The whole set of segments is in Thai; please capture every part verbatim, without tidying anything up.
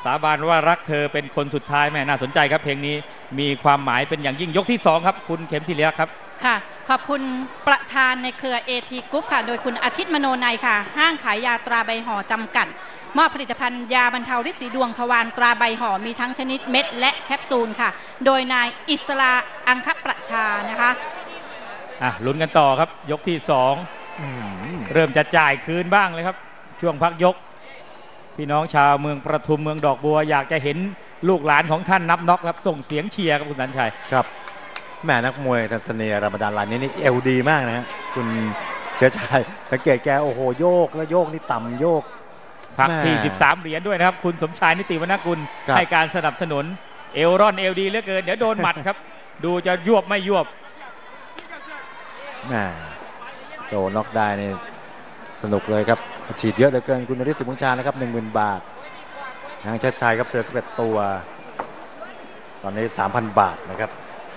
สาบานว่ารักเธอเป็นคนสุดท้ายแม่น่าสนใจครับเพลงนี้มีความหมายเป็นอย่างยิ่งยกที่สองครับคุณเข็มศิริลักษ์ครับค่ะขอบคุณประธานในเครือ เอ ที Group ค่ะโดยคุณอาทิตย์มโนนัยค่ะห้างขายยาตราใบห่อจำกัดมอบผลิตภัณฑ์ยาบรรเทาฤทธิ์สีดวงทวารตราใบห่อมีทั้งชนิดเม็ดและแคปซูลค่ะโดยนายอิสราอังคประชานะคะอ่ะลุ้นกันต่อครับยกที่สองเริ่มจะจ่ายคืนบ้างเลยครับช่วงพักยกพี่น้องชาวเมืองประทุมเมืองดอกบัวอยากจะเห็นลูกหลานของท่านนับน็อกครับส่งเสียงเชียร์ครับคุณสันชัยครับแม่นักมวยทัศเนียรามดานลายนี้นี่เอวดีมากนะฮะคุณเชื้อชัยสังเกตแกโอ้โหโยกแล้วโยกนี่ต่ำโยกพักที่สิบสามเหรียญด้วยนะครับคุณสมชายนิติวรรณกุลให้การสนับสนุนเอวร่อนเอวดีเหลือเกินเดี๋ยวโดนหมัดครับดูจะยวบไม่ยวบแม่โจน็อกได้นี่สนุกเลยครับฉีดเยอะเหลือเกินคุณนฤทธิ์ สิบุญชานะครับ หนึ่งหมื่น บาททางเชื้อชัยครับเสือสิบเอ็ดตัวตอนนี้ สามพัน บาทนะครับ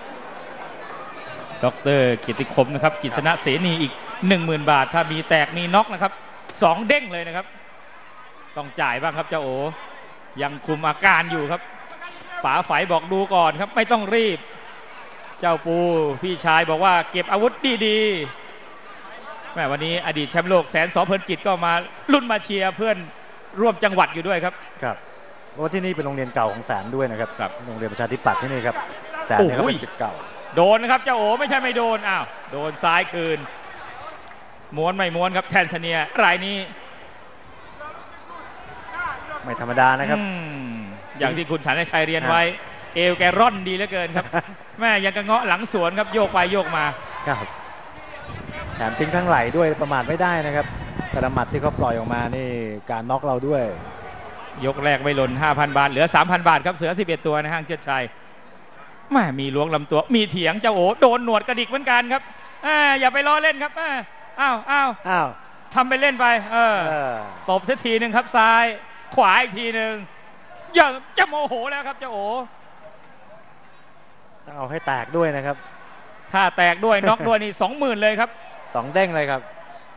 ดร.กิติคมนะครับกิษณะเสนีอีก หนึ่งหมื่น บาทถ้ามีแตกมีน็อกนะครับสองเด้งเลยนะครับต้องจ่ายบ้างครับเจ้าโอยังคุมอาการอยู่ครับป๋าไฝบอกดูก่อนครับไม่ต้องรีบเจ้าปูพี่ชายบอกว่าเก็บอาวุธดีๆแม่วันนี้อดีตแชมป์โลกแสนสอเพลินจิตก็มารุ่นมาเชียร์เพื่อนร่วมจังหวัดอยู่ด้วยครับครับเพราะว่าที่นี่เป็นโรงเรียนเก่าของแสนด้วยนะครับโรงเรียนประชาธิปัตย์ที่นี่ครับแสนเนี่ยเขาเป็นศิษย์เก่าโดนนะครับเจ้าโอไม่ใช่ไม่โดนอ้าวโดนซ้ายคืนม้วนไม่ม้วนครับแทนซาเนียรายนี้ไม่ธรรมดานะครับอย่างที่คุณฐานชัยเรียนไว้เอวแกร่อนดีเหลือเกินครับแม่ยังกระเงาะหลังสวนครับโยกไปโยกมาครับแถมทิ้งทั้งไหลด้วยประมาทไม่ได้นะครับกระมัดที่เขาปล่อยออกมานี่การน็อกเราด้วยยกแรกไม่หล่น ห้าพัน บาทเหลือ สามพัน บาทครับเสือสิบเอ็ดตัวในห้างเชิดชัยแม่มีล้วงลำตัวมีเถียงเจ้าโอโดนหนวดกระดิกเหมือนกันครับอ่าอย่าไปล้อเล่นครับอ้าวอ้าวอ้าวทำไปเล่นไปเออตบสักทีหนึ่งครับซ้ายขวาอีกทีหนึ่งยังจะโมโหแล้วครับเจ้าโอต้องเอาให้แตกด้วยนะครับถ้าแตกด้วยน็อกด้วยนี่สองหมื่นเลยครับสองเด้งเลยครับ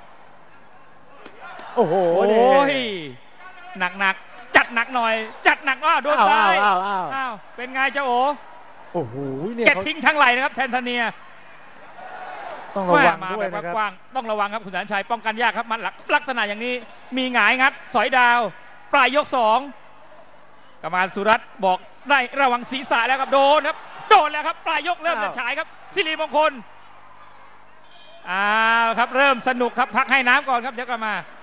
โอ้โหหนักหนักจัดหนักหน่อยจัดหนักว่าโดนซ้ายอ้าวอ้าวอ้าวเป็นไงเจ้าโอโอ้โหเนี่ยเก็บทิ้งทั้งไหลนะครับแทนธเนียต้องระวังด้วยนะครับต้องระวังครับคุณแสนชัยป้องกันยากครับมันลักษณะอย่างนี้มีหงายงัดสอยดาวปลายยกสองกรรมการสุรัตน์บอกได้ระวังศีรษะแล้วครับโดนครับโดนแล้วครับปลายยกเริ่มจะฉายครับสิริมงคลอ้าวครับเริ่มสนุกครับพักให้น้ำก่อนครับเดี๋ยวกลับมา